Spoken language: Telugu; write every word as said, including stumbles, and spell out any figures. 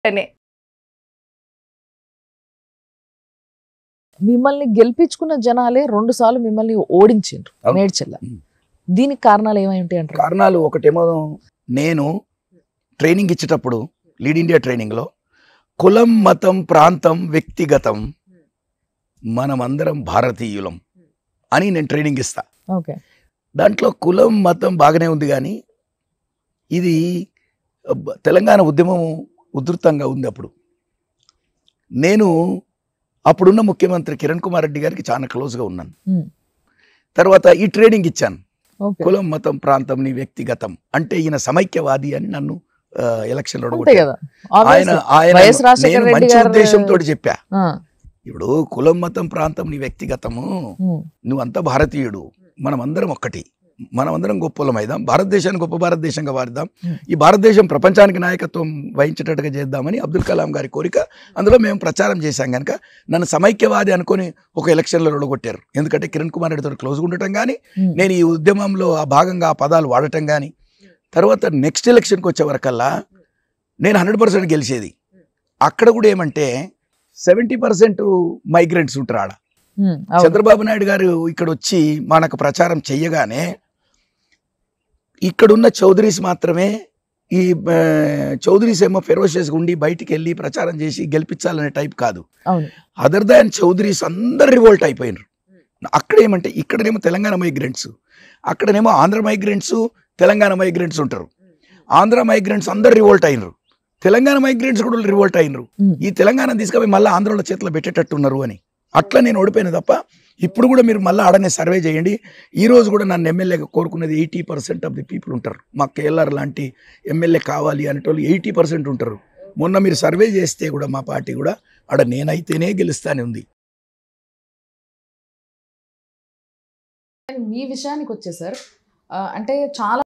అనే మిమ్మల్ని గెలిపించుకున్న జనాలే రెండు సార్లు మిమ్మల్ని ఓడించారు మేడ్చల్ల. దీనికి కారణాలు ఏమై ఉంటాయి అంటారు? కారణాలు ఒకటేమో, నేను ట్రైనింగ్ ఇచ్చేటప్పుడు లీడ్ ఇండియా ట్రైనింగ్లో కులం, మతం, ప్రాంతం, వ్యక్తిగతం, మనమందరం భారతీయులం అని నేను ట్రైనింగ్ ఇస్తా. ఓకే, దాంట్లో కులం మతం బాగానే ఉంది, కానీ ఇది తెలంగాణ ఉద్యమం ఉధృతంగా ఉంది. అప్పుడు నేను అప్పుడున్న ముఖ్యమంత్రి కిరణ్ కుమార్ రెడ్డి గారికి చాలా క్లోజ్గా ఉన్నాను. తర్వాత ఈ ట్రైనింగ్ ఇచ్చాను, కులం మతం ప్రాంతం నీ వ్యక్తిగతం అంటే ఈయన సమైక్యవాది అని నన్ను ఎలక్షన్ లో ఆయన ఆయన మంచి ఉద్దేశంతో చెప్పా. ఇప్పుడు కులం మతం ప్రాంతం నీ వ్యక్తిగతము, నువ్వంతా భారతీయుడు, మనమందరం ఒక్కటి, మనమందరం గొప్పలం అయిదాం, భారతదేశాన్ని గొప్ప భారతదేశంగా వారిద్దాం, ఈ భారతదేశం ప్రపంచానికి నాయకత్వం వహించేటట్టుగా చేద్దామని అబ్దుల్ కలాం గారి కోరిక. అందులో మేము ప్రచారం చేశాం కనుక నన్ను సమైక్యవాది అనుకుని ఒక ఎలక్షన్లో ఓడగొట్టారు. ఎందుకంటే కిరణ్ కుమార్ రెడ్డితో క్లోజ్గా ఉండటం కానీ, నేను ఈ ఉద్యమంలో ఆ భాగంగా ఆ పదాలు వాడటం కానీ. తర్వాత నెక్స్ట్ ఎలక్షన్కి వచ్చే వరకల్లా నేను హండ్రెడ్ పర్సెంట్ గెలిచేది. అక్కడ కూడా ఏమంటే సెవెంటీ పర్సెంట్ మైగ్రెంట్స్ ఉంటారు ఆడ. చంద్రబాబు నాయుడు గారు ఇక్కడ వచ్చి మనకు ప్రచారం చెయ్యగానే ఇక్కడున్న చౌదరీస్ మాత్రమే, ఈ చౌదరీస్ ఏమో ఫెరోషియస్గా ఉండి బయటికి వెళ్ళి ప్రచారం చేసి గెలిపించాలనే టైప్ కాదు. అదర్ దాన్ చౌదరీస్ అందరు రివోల్ట్ అయిపోయినారు. అక్కడ ఏమంటే ఇక్కడనేమో తెలంగాణ మైగ్రెంట్స్, అక్కడనేమో ఆంధ్ర మైగ్రెంట్స్, తెలంగాణ మైగ్రెంట్స్ ఉంటారు. ఆంధ్ర మైగ్రెంట్స్ అందరు రివోల్ట్ అయినరు, తెలంగాణ మైగ్రెంట్స్ కూడా రివోల్ట్ అయినరు. ఈ తెలంగాణ తీసుకుపోయి మళ్ళీ ఆంధ్రలో చేతిలో పెట్టేటట్టున్నారు అని అట్లా నేను ఓడిపోయినా తప్ప. ఇప్పుడు కూడా మీరు మళ్ళీ ఆడనే సర్వే చేయండి. ఈ రోజు కూడా నన్ను ఎమ్మెల్యేగా కోరుకునేది eighty percent of the people ఉంటారు. మా కేఎల్ఆర్ లాంటి ఎమ్మెల్యే కావాలి అనేటోళ్ళు ఎయిటీ పర్సెంట్ ఉంటారు. మొన్న మీరు సర్వే చేస్తే కూడా మా పార్టీ కూడా ఆడ నేనైతేనే గెలుస్తానే ఉంది. మీ విషయానికి వచ్చే సార్, అంటే చాలా